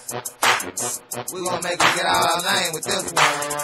We gonna make him get out our lane with this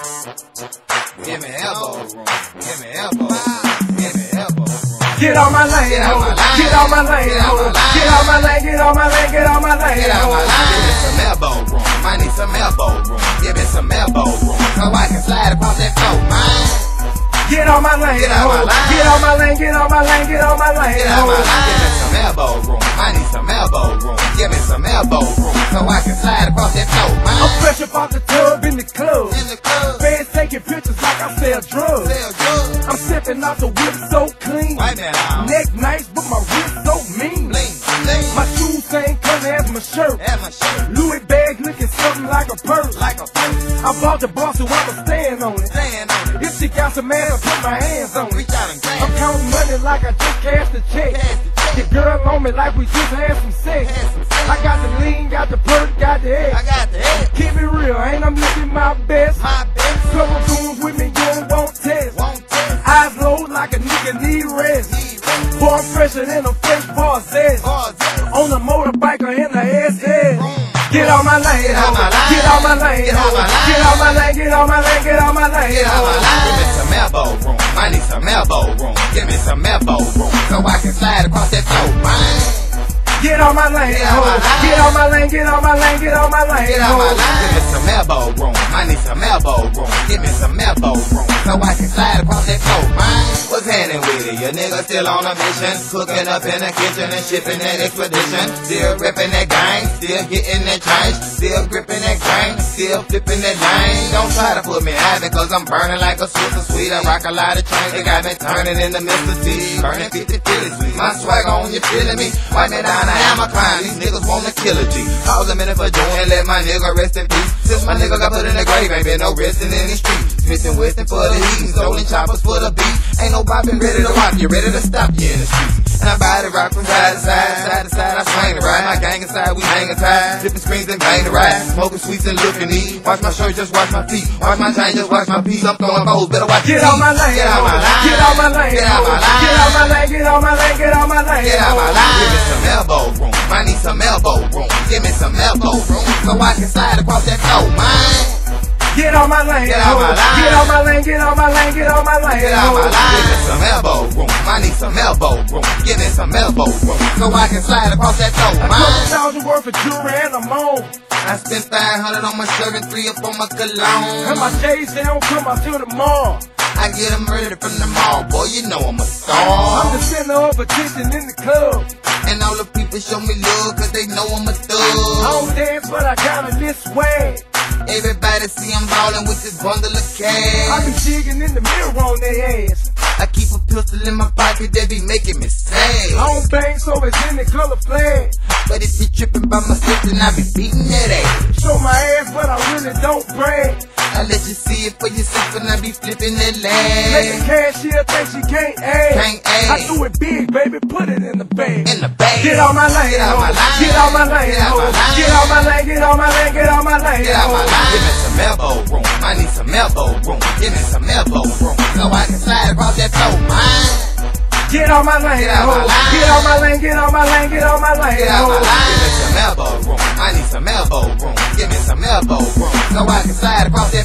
one. Give me elbow room. Give me elbow room. Give me elbow room. Get on my lane, ho. Get on my lane, ho. Get on my lane, get on my lane, get on my lane, Get out ho. my line. Give me some elbow room. I need some elbow room. Give me some elbow room. So I can slide across that floor, man. Get on my lane, Get out ho. my line. Get on my lane, get on my lane, get on my lane, Get out ho. my line. Give me some elbow room. I need some elbow room. Give me some elbow room. So I can slide across that floor, man. I'm fresh up off the tub in the club. In the club. Fans taking pictures like I sell drugs. Sell drugs. I'm sipping off the whip so clean. Wipe that out. Neck nice, but my wrist so mean. Bling, bling. My shoes same color as my shirt. Have my shirt. Louis bag looking something like a purse. Like a purse. I bought the boss, so I'ma stand on it. Stand on it. If she got some ass, I put my hands on it. Reach out and grab I'm it. counting money like I just cashed the check. Cash the check. The girl on me like we just had some sex. Had some sex. I got the lean, got the perk, got the I egg. got the head. Keep it real, ain't I'm looking my best. My best. Couple goons with me, you won't test. Won't test. Eyes low like a nigga need rest. Boy, I'm fresher than a fresh bar says. On the motorbike or in the SS. Get on my lane, Get out my ho. line. Get on my lane, Get ho. out my line. Get on my lane, get on my lane, get on my lane, Get out my ho. line. Give me some elbow room. I need some elbow room. Give me some elbow room. So I can slide across that floor, man. Get on my lane, Get out ho. my line. Get on my lane, get on my lane, get on my lane, Get out my ho. line. Give me some elbow room. I need some elbow room. Give me some elbow room. So I can slide across that floor, man. What's happening with it? Your nigga still on a mission. Cooking up in the kitchen and shipping that expedition. Still ripping that gang. Still getting that change. Still gripping that grain. Still flipping that lane. Don't try to put me out because I'm burning like a Swiss sweet. I rock a lot of trains. They got me turning into Mr. T. Burning 50 Phillies. My swag on, you feeling me? Wipe me down, I am a crime. These niggas wanna kill a G. Cause a minute for doing, let my nigga rest in peace. Since my nigga got put in the grave, ain't been no resting in the street. Smith and Weston for the heat, stolen choppers for the beat. Ain't nobody ready to rock you, ready to stop you in the streets. And I body rock from side to side, side to side, I swing the ride. My gang inside, we hangin' tight, flipping screens and bang the ride. Smoking sweets and looking neat. Watch my shirt, just watch my feet. Watch my chain, just watch my feet. I'm throwing bows, better watch your Get on my lane, Get out ho. my line. Get on my lane, Get out ho. my line. Get on my lane, get on my lane, get on my lane, Get out my ho. line. Give me some elbow room. I need some elbow room. Give me some elbow room. So I can slide across that floor, man. Get on my lane, Get out ho. my line. Get on my lane, get on my lane, get on my lane, Get out ho. my line. Give me some elbow room. I need some elbow room. Give me some elbow room. So I can slide across that floor, A man. couple $1,000 worth of jewelry and I'm on. I spent 500 on my shirt and 3 up on my cologne. And my days they don't come out till tomorrow. I get them ready from the mall, boy, you know I'm a I'm star. the center of attention in the club. And all the people show me love, cause they know I'm a I thug. don't dance, but I got a this swag. Everybody see I'm ballin' with this bundle of I cash. be jigging in the mirror on their ass. I keep a pistol in my pocket that be making me sad. I don't bang, so it's in the color flag. But if you trippin' by myself, then I be beating that ass. Show my ass, but I really don't brag. I let you see it for yourself, and I be flipping that Make the land. cashier think she can't add. Can't add. I do it big, baby, put it in the bag. In the bag. Get on my lane, Get out ho. my line. Get on my lane, Get out ho. my line. Get on my lane, get on my lane, get on my lane, Get out my ho. line. Give me some elbow room. I need some elbow room. Give me some elbow room. So I can slide across that floor, man. Get on my lane, Get out ho. my line. Get on my lane, get on my lane, get on my lane, Get out my ho. line. Give me some elbow room. I need some elbow room. Give me some elbow room. So I can slide across that